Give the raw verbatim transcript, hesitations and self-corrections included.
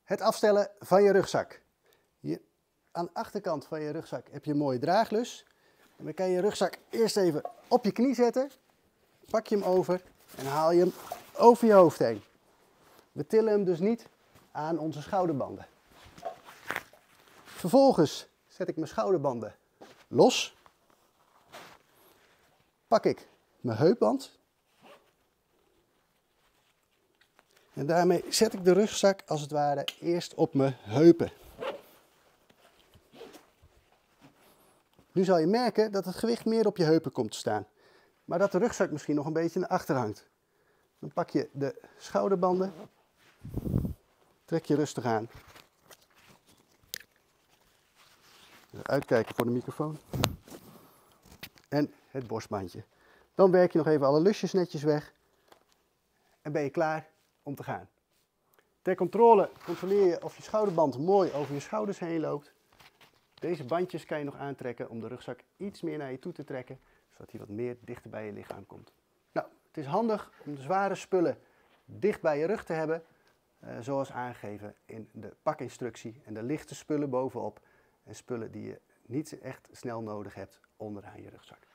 Het afstellen van je rugzak. Hier aan de achterkant van je rugzak heb je een mooie draaglus. En dan kan je je rugzak eerst even op je knie zetten. Pak je hem over en haal je hem over je hoofd heen. We tillen hem dus niet aan onze schouderbanden. Vervolgens zet ik mijn schouderbanden los. Pak ik mijn heupband. En daarmee zet ik de rugzak als het ware eerst op mijn heupen. Nu zal je merken dat het gewicht meer op je heupen komt te staan. Maar dat de rugzak misschien nog een beetje naar achter hangt. Dan pak je de schouderbanden. Trek je rustig aan. Uitkijken voor de microfoon. En het borstbandje. Dan werk je nog even alle lusjes netjes weg. En ben je klaar om te gaan. Ter controle controleer je of je schouderband mooi over je schouders heen loopt. Deze bandjes kan je nog aantrekken om de rugzak iets meer naar je toe te trekken, zodat hij wat meer dichter bij je lichaam komt. Nou, het is handig om de zware spullen dicht bij je rug te hebben, uh, zoals aangegeven in de pakinstructie. En de lichte spullen bovenop en spullen die je niet echt snel nodig hebt onderaan je rugzak.